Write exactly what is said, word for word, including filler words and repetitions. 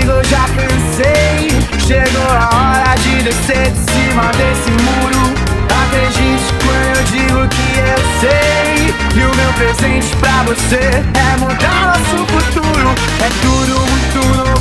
Amigo, eu já cansei. Chegou a hora de descer de cima desse muro. Acredite quando eu digo que eu sei. E o meu presente pra você é mudar nosso futuro. É tudo muito novo.